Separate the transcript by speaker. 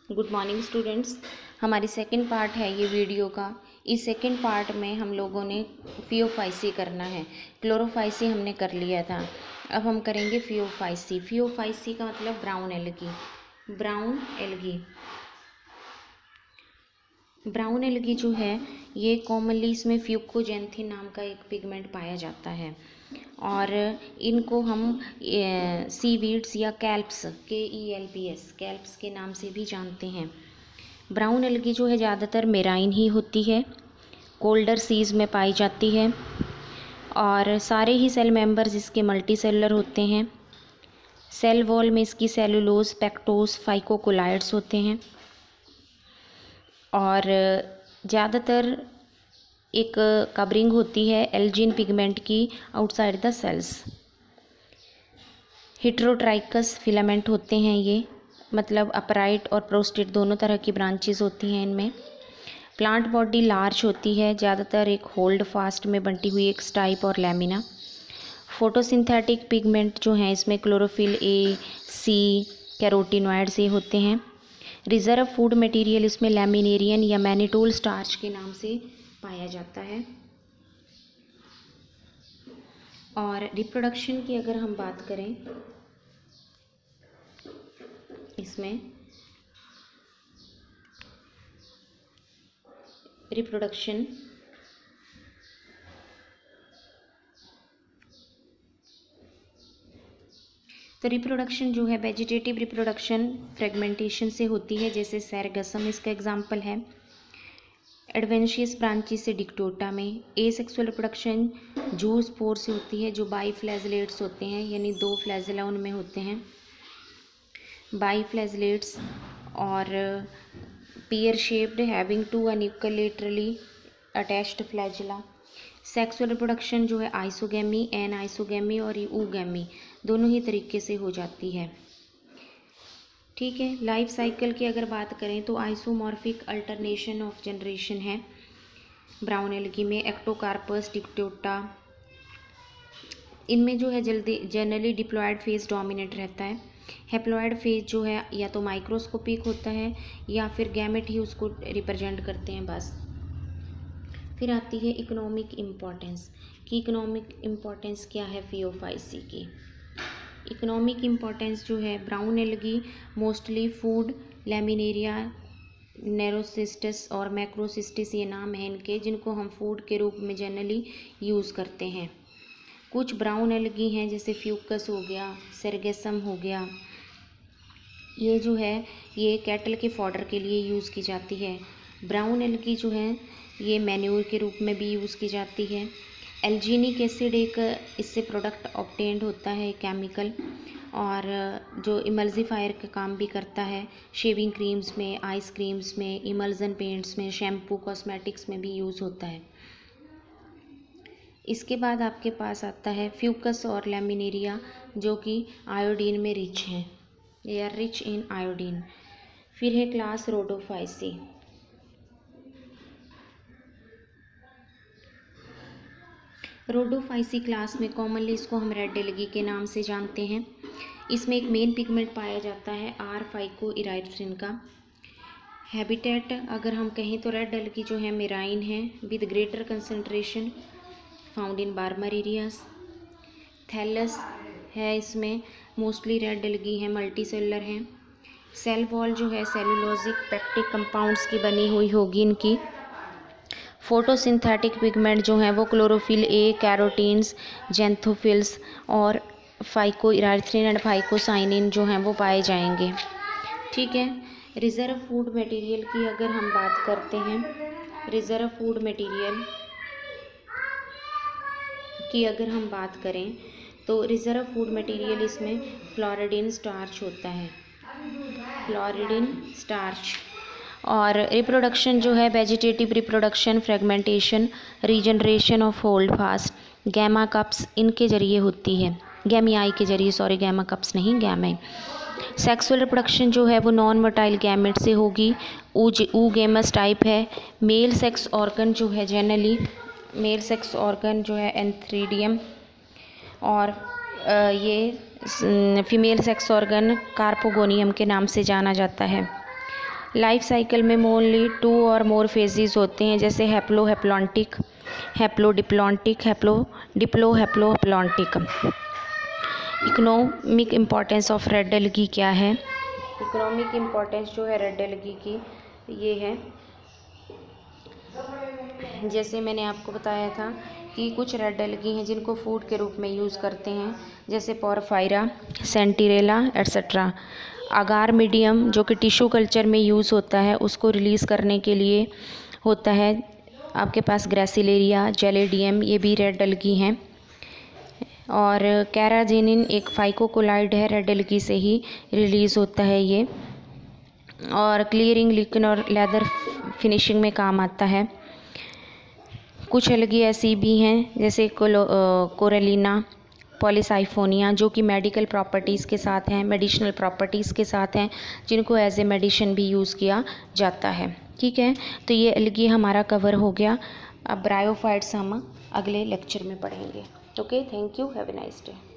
Speaker 1: Good morning students. हमारी second part है ये वीडियो का। इस सेकंड पार्ट में हम लोगों ने फियोफाइसी करना है। क्लोरोफाइसी हमने कर लिया था, अब हम करेंगे फियोफाइसी। फियोफाइसी का मतलब brown algae. Brown algae brown algae जो है ये कॉमनली इसमें फ्यूकोजेंथिन नाम का एक पिगमेंट पाया जाता है और इनको हम सीवीड्स या कैल्प्स कैल्प्स के नाम से भी जानते हैं। ब्राउन एल्गी जो है ज़्यादातर मेराइन ही होती है, कोल्डर सीज में पाई जाती है और सारे ही सेल मेंबर्स इसके मल्टी सेलुलर होते हैं। सेल वॉल में इसकी सेलुलोज, पेक्टोज, फाइकोकोलाइड्स होते हैं और ज़्यादातर एक कवरिंग होती है एल्जिन पिगमेंट की outside the cells. Heterotrichous filament होते हैं ये, मतलब अपराइट और प्रोस्टेट दोनों तरह की ब्रांचेस होती हैं इनमें। प्लांट बॉडी लार्ज होती है, ज़्यादातर एक होल्ड फास्ट में बंटी हुई एक स्टाइप और लैमिना। फोटोसिंथेटिक पिगमेंट जो हैं इसमें क्लोरोफिल ए, सी, कैरोटीनॉइड्स ये होते हैं। रिजर्व फूड मटेरियल इसमें लैमिनेरियन या मैनिटोल स्टार्च के नाम से पाया जाता है। और रिप्रोडक्शन की अगर हम बात करें इसमें रिप्रोडक्शन तो रिप्रोडक्शन जो है वेजिटेटिव रिप्रोडक्शन फ्रेगमेंटेशन से होती है, जैसे सैरगसम इसका एग्जाम्पल है। एडवेंशियस ब्रांचेस से डिक्टोटा में। एसेक्सुअल रिप्रोडक्शन जूस्पोर से होती है, जो बाईफ्लैजलेट्स होते हैं, यानी 2 फ्लैजेला उनमें होते हैं, बाईफ्लैजलेट्स और pear shaped having 2 unequally attached flagella. Sexual reproduction जो है आइसोगैमी, एन आइसोगैमी और ऊगैमी दोनों ही तरीके से हो जाती है। ठीक है, लाइफ साइकिल की अगर बात करें तो आइसोमॉर्फिक अल्टरनेशन ऑफ जनरेशन है ब्राउन एल्गी में। एक्टोकार्पस, डिक्टोटा, इनमें जो है जल्दी जनरली डिप्लॉयड फेज डोमिनेट रहता है। हैप्लॉयड फेज जो है या तो माइक्रोस्कोपिक होता है या फिर गैमेट ही उसको रिप्रेजेंट करते हैं बस। फिर आती है इकोनॉमिक इम्पोर्टेंस कि इकोनॉमिक इम्पोर्टेंस क्या है फियोफाइसी की। इकोनॉमिक इम्पोर्टेंस जो है brown algae mostly food, Laminaria, Nereocystis और मैक्रोसिस्टिस ये नाम हैं इनके, जिनको हम फूड के रूप में जनरली यूज़ करते हैं। कुछ ब्राउन एल्गी हैं जैसे फ्यूकस हो गया, सेरगेसम हो गया, ये जो है ये कैटल के फॉडर के लिए यूज़ की जाती है। ब्राउन एल्गी जो है ये मैन्योर के रूप में भी यूज़ की जाती है। एल्जीनिक एसिड एक इससे प्रोडक्ट ऑब्टेन्ड होता है केमिकल, और जो इमल्सिफायर का काम भी करता है। शेविंग क्रीम्स में, आइस क्रीम्स में, इमल्जन पेंट्स में, शैम्पू, कॉस्मेटिक्स में भी यूज़ होता है। इसके बाद आपके पास आता है फ्यूकस और लैमिनेरिया, जो कि आयोडीन में रिच हैं, they are rich in iodine. फिर है क्लास रोडोफाइसी। रोडोफाइसी क्लास में कॉमनली इसको हम रेड एल्गी के नाम से जानते हैं। इसमें एक मेन पिगमेंट पाया जाता है आर फाइकोइराइथ्रिन का। हैबिटेट अगर हम कहें तो रेड एल्गी जो है मेराइन है with greater concentration found in warmer areas. Thallus है इसमें, मोस्टली रेड एल्गी है, मल्टी सेलुलर हैं। सेल वॉल जो है सेलुलोजिक पेक्टिक कंपाउंड्स की बनी हुई होगी इनकी। फोटोसिंथेटिक पिगमेंट जो हैं वो क्लोरोफिल ए, कैरोटीन्स, जेंथोफिल्स और फाइकोइराथ्रिन एंड फाइकोसाइनिन जो हैं वो पाए जाएंगे। ठीक है, रिजर्व फूड मटेरियल की अगर हम बात करते हैं, रिजर्व फूड मटेरियल की अगर हम बात करें तो रिजर्व फूड मटेरियल इसमें फ्लोरिडिन स्टार्च होता है, फ्लोरिडिन स्टार्च। और रिप्रोडक्शन जो है vegetative reproduction, fragmentation, regeneration of holdfast, gemma cups इनके जरिए होती है, गैमियाई के जरिए, सॉरी गैमा कप्स नहीं, गैमाई। सेक्सुअल रिप्रोडक्शन जो है वो नॉन मोटाइल गैमेट से होगी, ऊगेमस टाइप है। मेल सेक्स ऑर्गन जो है जनरली, मेल सेक्स ऑर्गन जो है एंथ्रीडियम, और ये फीमेल सेक्स ऑर्गन कार्पोगोनियम के नाम से जाना जाता है। लाइफ साइकिल में मोनली 2 और मोर फेजेस होते हैं, जैसे haplo haplontic, haplo diplontic, diplo haplo haplontic. Economic importance of red algae क्या है? इकोनॉमिक इम्पॉर्टेंस जो है रेड एल्गी की ये है, जैसे मैंने आपको बताया था कि कुछ रेड एल्गी हैं जिनको फूड के रूप में यूज़ करते हैं, जैसे Porphyra, Centirella etcetera. Agar medium जो कि टिश्यू कल्चर में यूज़ होता है, उसको रिलीज़ करने के लिए होता है आपके पास ग्रेसिलेरिया, जेलेडियम, ये भी रेड एल्गी हैं। और कैराजेनिन एक फाइकोकोलाइड है, रेड एल्गी से ही रिलीज़ होता है ये, और क्लियरिंग, लिक्विड और लेदर फिनिशिंग में काम आता है। कुछ एल्गी ऐसी भी हैं जैसे कोरेलिना, पॉलीसाइफोनिया, जो कि मेडिकल प्रॉपर्टीज़ के साथ हैं, मेडिसिनल प्रॉपर्टीज़ के साथ हैं, जिनको एज ए मेडिसिन भी यूज़ किया जाता है। ठीक है, तो ये एल्गी हमारा कवर हो गया। अब ब्रायोफाइट्स हम अगले लेक्चर में पढ़ेंगे। Okay, thank you, have a nice day.